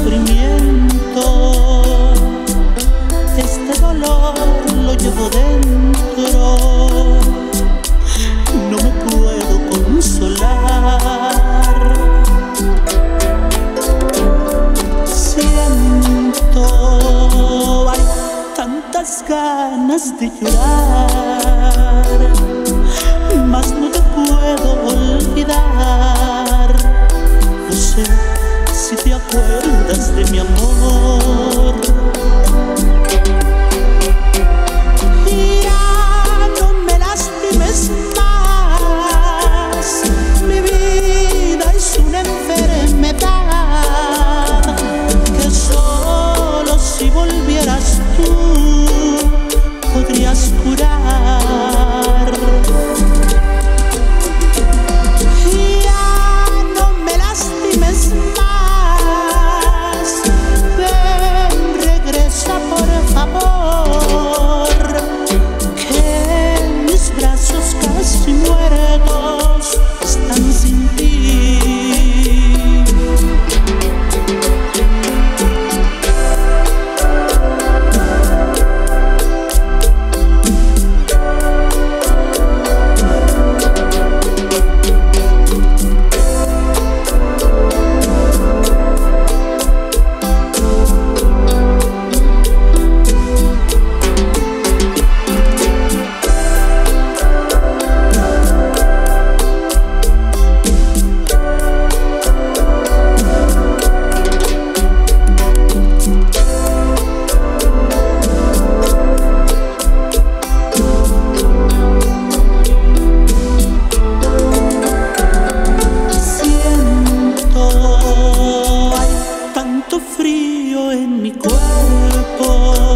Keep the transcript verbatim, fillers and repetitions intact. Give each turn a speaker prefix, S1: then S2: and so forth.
S1: sufrimiento. Este dolor lo llevo dentro, no me puedo consolar. Siento, hay tantas ganas de llorar, mas no te puedo olvidar. No sé si te acuerdas de mi amor. Ya no me lastimes más, mi vida es una enfermedad que solo si volvieras tú podrías curar. Ya no me lastimes más, ven, regresa por favor, que mis brazos casi muertos están sin ti. Frío en mi cuerpo,